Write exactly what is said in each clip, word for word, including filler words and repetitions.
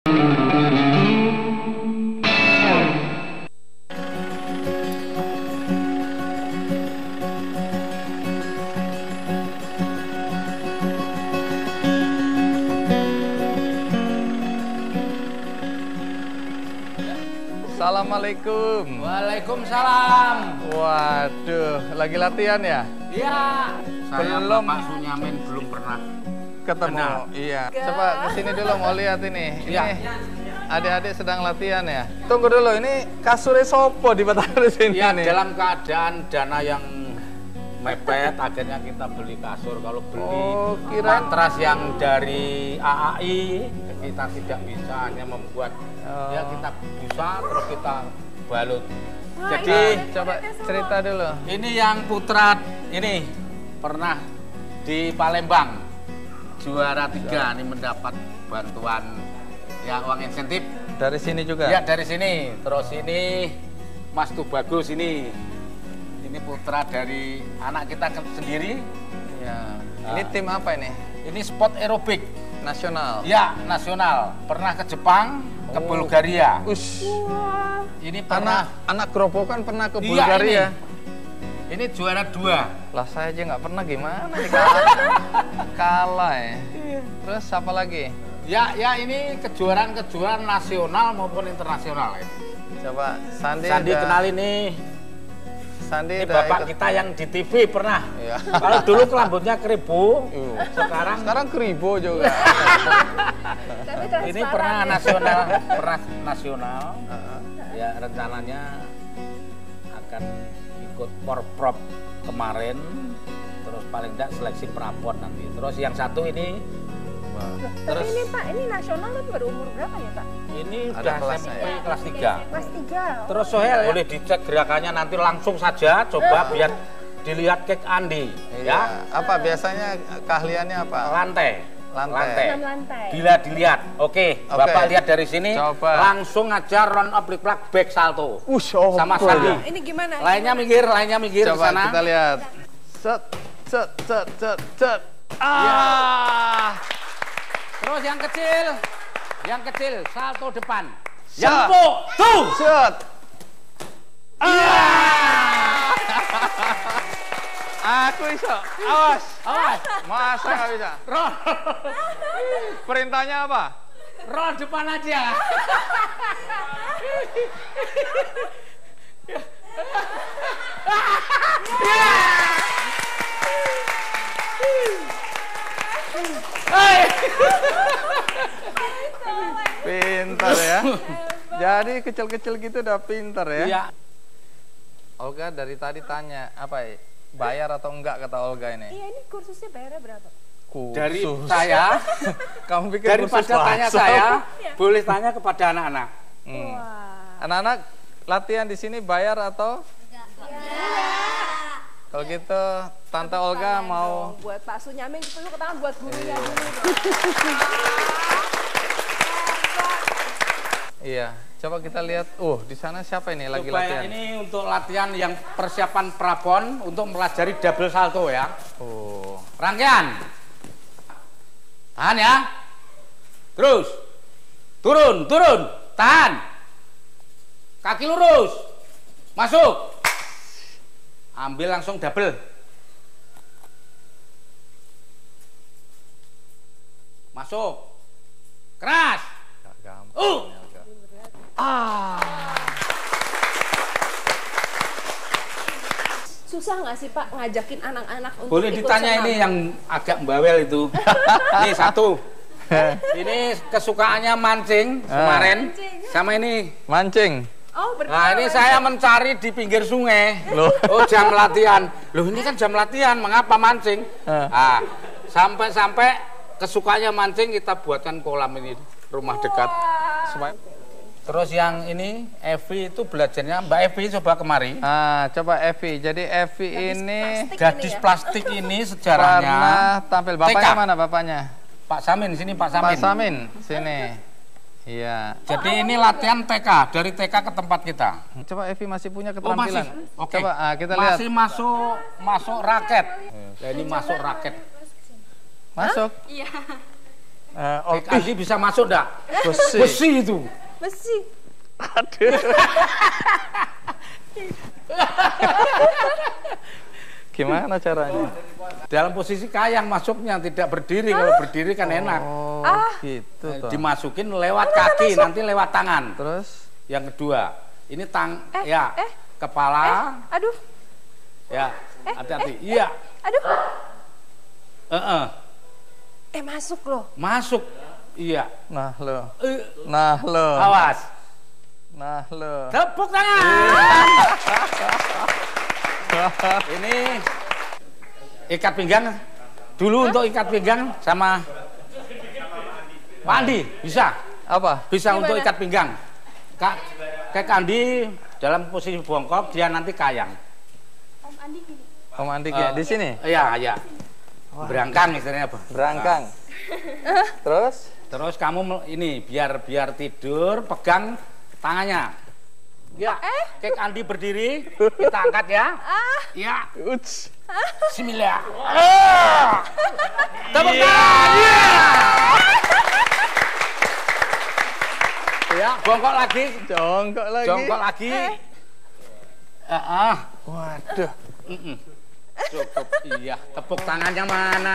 Assalamualaikum. Waalaikumsalam. Waduh, lagi latihan ya? Iya. Saya Belum. Bapak Sunyamin belum pernah Ketemu. Benar. Iya. Coba kesini dulu mau lihat ini. Iya. Ini adik-adik sedang latihan ya. Tunggu dulu, ini kasurnya sopo di di sini Iya, nih. dalam keadaan dana yang mepet, akhirnya kita beli kasur. Kalau beli Oh, kira- matras yang dari A A I, kita tidak bisa hanya membuat. Oh. Ya kita bisa, terus kita balut. Wah, Jadi ini Coba cerita dulu. ini yang putra ini pernah di Palembang juara tiga, ini mendapat bantuan ya uang insentif. Dari sini juga? Ya dari sini. Terus ini Mas Tubagus ini. Ini putra dari anak kita sendiri. Ya. Nah. Ini tim apa ini? Ini sport aerobik. Nasional. Ya, nasional. Pernah ke Jepang, ke Oh. Bulgaria. Ush. Ini Anak pernah. anak gerobokan pernah ke Iya, Bulgaria. ini. Ini juara dua. Lah saya aja nggak pernah, gimana nih kalah. Kalah ya. Terus apa lagi? Ya, ya ini kejuaraan-kejuaraan nasional maupun internasional. Coba Sandi. Sandi udah- kenal ini. Sandi Ini udah bapak ikut. kita yang di T V pernah. Iya. Kalau dulu rambutnya keribu, Iya. sekarang Sekarang keribo juga. Tapi transparan ini pernah ya. nasional, pernah nasional. Heeh. Ya rencananya akan ikut Porprov kemarin, terus paling tidak seleksi prapon nanti. Terus yang satu ini, Loh, terus- tapi ini Pak, ini nasional tapi baru umur berapa ya Pak? ini Ada udah kelasnya S M P ya? kelas tiga. Kelas tiga. Terus Sohel boleh dicek gerakannya nanti langsung saja, coba biar dilihat kek Andi, Iya. ya. Apa biasanya keahliannya apa? Lantai. Lantai. enam lantai. Bila dilihat, oke, Oke. Bapak lihat dari sini, Coba. langsung aja round oblique plug back salto. Ush, oh, Sama betul. Sandi. Ini gimana? Lainnya minggir, lainnya minggir ke Coba sana. kita lihat. Set, set, set, set, set. Ah. Terus yang kecil, yang kecil salto depan. Set. Yang empuk, tuh. Set. Ah. Aku iso. Awas. Awas, Masa nggak bisa? roll, Perintahnya apa? roll depan aja. Pintar ya. Jadi kecil-kecil gitu udah pintar ya. Iya. Olga dari tadi tanya apa ya? Bayar atau enggak kata Olga ini? Iya, ini kursusnya bayarnya berapa Pak? Kursus. Dari saya, Kamu pikir daripada kursus tanya langsung? saya, Iya. boleh tanya kepada anak-anak. Hmm. Wah. Anak-anak latihan di sini bayar atau? Kalau gitu Tante Olga Tangan mau dong, buat Pak Sunyamin itu ke tangan buat gurunya Iya. dulu. Iya, coba kita lihat. Uh, di sana siapa ini lagi Coba latihan? ini untuk latihan yang persiapan prapon untuk mempelajari double salto ya. Oh. Rangkaian. Tahan ya. Terus. Turun, turun. Tahan. Kaki lurus. Masuk. Ambil langsung double. Masuk. Keras. Gak gampang. Uh. ya, Olga. Susah nggak sih Pak ngajakin anak-anak untuk Boleh ikut ditanya senam? ini yang agak bawel itu. Ini satu. Ini kesukaannya mancing kemarin. Mancing. Sama ini. Mancing. Oh, berarti Nah ini saya mencari di pinggir sungai. Loh. Oh jam latihan. Loh ini kan jam latihan, mengapa mancing? Eh. Nah, sampai-sampai kesukaannya mancing kita buatkan kolam ini rumah dekat. Supaya Terus yang ini Evi itu belajarnya Mbak Evi coba kemari. Ah, coba Evi. Jadi Evi ini plastik. Gadis ini ya? plastik ini sejarahnya. pernah tampil. Bapaknya T K. mana bapaknya? Pak Samin sini Pak Samin. Pak Samin, sini. Iya. Jadi ini latihan T K dari T K ke tempat kita. Coba Evi masih punya Oh keterampilan. masih. Oke. Coba ah, kita lihat. Masih masuk masuk raket. Ya, ini masuk raket. Masuk. Iya. Uh, Kek Andi bisa masuk enggak? Besi. Besi itu. Besi. Aduh. Gimana caranya? Dalam posisi kayang masuknya, tidak berdiri. Kalau berdiri kan enak. Oh, Ah. gitu Eh, toh. Dimasukin lewat kaki, nanti lewat tangan. Terus Yang kedua, ini tang, Eh, ya, eh, kepala, Aduh, ya, hati-hati, iya, aduh. eh, eh, Eh, masuk loh. masuk, iya, nah lo. Eh, Nah lo. awas, Nah lo. tepuk tangan. Ini ikat pinggang, dulu untuk ikat pinggang sama Pak Andi, bisa, Apa? bisa Gimana? untuk ikat pinggang. Kak, Kek Andi dalam posisi bongkok, dia nanti kayang. Om Andi kayak Eh, di sini. Iya, iya. Berangkang istilahnya apa? Berangkang. Terus Terus kamu mel- ini biar biar tidur pegang tangannya. Ya, Kek Andi berdiri, kita angkat ya. Ya, Uts. Bismillah. Ah! Tepuk tangan. Ya. Ya, bongkok lagi, Jongkok lagi. jongkok lagi. Ah, ah. Waduh. Mm-mm. Cukup, iya. Tepuk tangannya mana?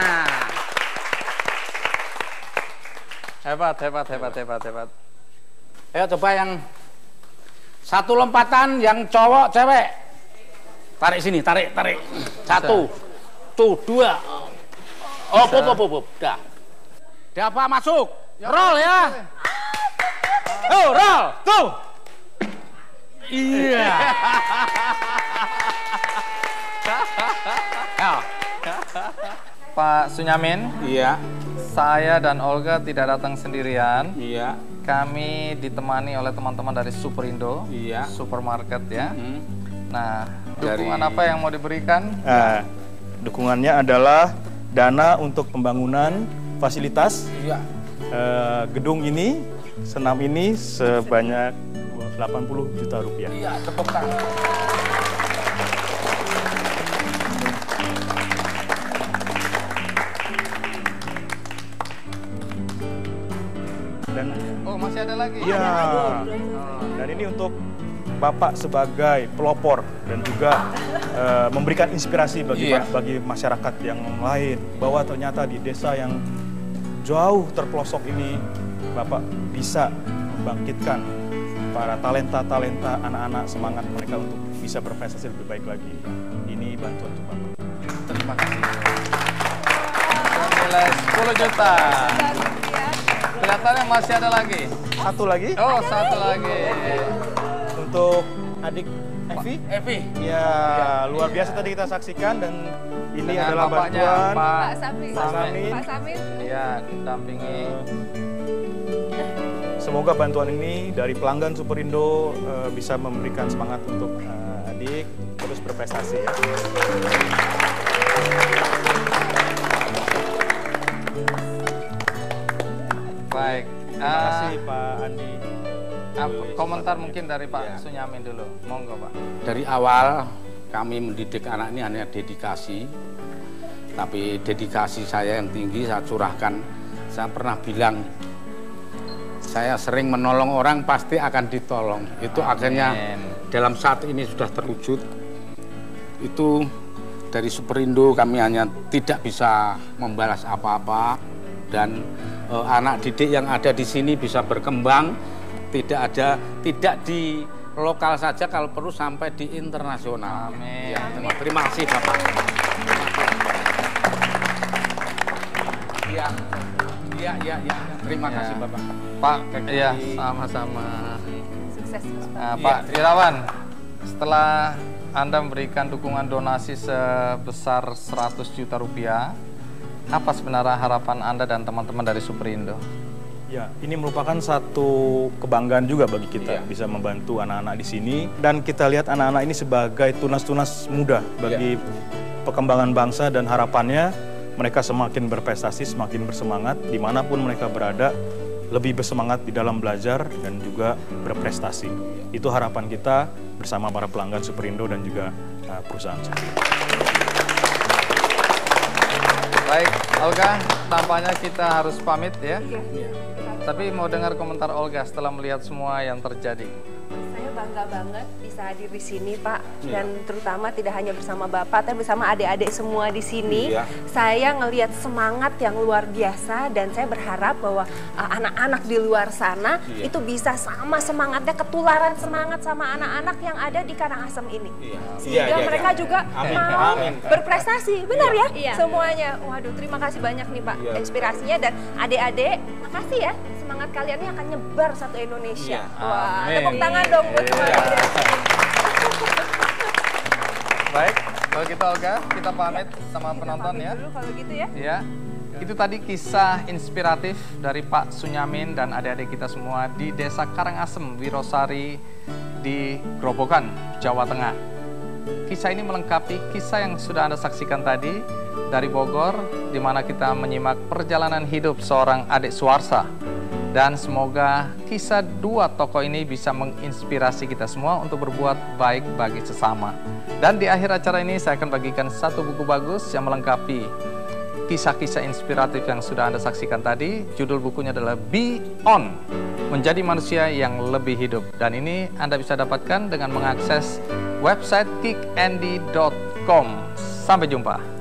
Hebat, hebat, hebat, hebat, hebat. Ayo coba yang satu lompatan yang cowok cewek. Tarik sini, tarik, tarik. Satu, tuh, dua. Oh, pop, pop, pop, dah. Udah apa masuk? Roll ya. Oh, roll, tuh. Iya. Ya. Pak Sunyamin, Iya, saya dan Olga tidak datang sendirian. iya, Kami ditemani oleh teman-teman dari Superindo, iya. supermarket ya. Hmm. Nah, Dari- dukungan apa yang mau diberikan? Nah, dukungannya adalah dana untuk pembangunan fasilitas Iya. eh, gedung ini, senam ini sebanyak delapan puluh juta rupiah. Iya, tepuk tangan. Dan Oh, masih ada lagi? iya, dan ini untuk Bapak sebagai pelopor dan juga eh, memberikan inspirasi bagi Iya. bagi masyarakat yang lain bahwa ternyata di desa yang jauh terpelosok ini Bapak bisa membangkitkan para talenta-talenta anak-anak, semangat mereka untuk bisa berprestasi lebih baik lagi. Ini bantuan untuk Bapak. Terima kasih. Nilai sepuluh juta. Kelihatannya masih ada lagi. Satu lagi Oh, satu lagi. untuk adik Evi. Evi. Ya, luar biasa tadi kita saksikan dan ini Dengan adalah bapaknya, bantuan. Pak Pak Samin. Pak Samin. Pak Samin. Iya, dampingi. Semoga bantuan ini dari pelanggan Superindo eh, bisa memberikan semangat untuk eh, adik terus berprestasi ya. Baik. Terima Ah, kasih Pak Andi. apa, komentar mungkin dari Pak Iya. Sunyamin dulu. Monggo, Pak. Dari awal kami mendidik anak ini hanya dedikasi, tapi dedikasi saya yang tinggi saya curahkan. Saya pernah bilang, saya sering menolong orang pasti akan ditolong. Itu akhirnya dalam saat ini sudah terwujud. Itu dari Superindo kami hanya tidak bisa membalas apa-apa dan eh, anak didik yang ada di sini bisa berkembang. Tidak ada, tidak di lokal saja, kalau perlu sampai di internasional. Amin. Ya, terima, terima kasih Bapak. Iya, iya, iya, ya. Terima Ya. kasih Bapak. Pak, iya, sama-sama. Sukses terus, Pak. Nah, Pak Irawan, setelah Anda memberikan dukungan donasi sebesar seratus juta rupiah, apa sebenarnya harapan Anda dan teman-teman dari Superindo? Ya, ini merupakan satu kebanggaan juga bagi kita Iya. bisa membantu anak-anak di sini dan kita lihat anak-anak ini sebagai tunas-tunas muda bagi perkembangan bangsa dan harapannya mereka semakin berprestasi, semakin bersemangat dimanapun mereka berada, lebih bersemangat di dalam belajar dan juga berprestasi. Itu harapan kita bersama para pelanggan Superindo dan juga uh, perusahaan Superindo. Baik, Olga, tampaknya kita harus pamit ya. Iya. Tapi mau dengar komentar Olga setelah melihat semua yang terjadi. Saya bangga banget bisa hadir di sini, Pak. Iya. Dan terutama tidak hanya bersama Bapak, tapi bersama adik-adik semua di sini. Iya. Saya ngelihat semangat yang luar biasa dan saya berharap bahwa uh, anak-anak di luar sana Iya. itu bisa sama semangatnya, ketularan semangat sama anak-anak yang ada di Karangasem ini. Iya. Sehingga Iya, iya, mereka iya. juga Amin. mau Amin. berprestasi, benar ya? Iya. Semuanya. Waduh, terima kasih banyak nih, Pak, Iya. inspirasinya, dan adik-adik, makasih ya. Semangat kalian ini akan nyebar satu Indonesia. Iya. Wah, Amin. tepuk tangan dong buat Iya. semuanya. Baik, kalau gitu Olga, kita pamit sama Kita penonton pamit ya. dulu kalau gitu ya. Ya, itu tadi kisah inspiratif dari Pak Sunyamin dan adik-adik kita semua di Desa Karangasem, Wirosari di Grobogan, Jawa Tengah. Kisah ini melengkapi kisah yang sudah Anda saksikan tadi dari Bogor, di mana kita menyimak perjalanan hidup seorang adik Suwarsa. Dan semoga kisah dua tokoh ini bisa menginspirasi kita semua untuk berbuat baik bagi sesama. Dan di akhir acara ini saya akan bagikan satu buku bagus yang melengkapi kisah-kisah inspiratif yang sudah Anda saksikan tadi. Judul bukunya adalah Be On, menjadi manusia yang lebih hidup. Dan ini Anda bisa dapatkan dengan mengakses website kick andy dot com. Sampai jumpa.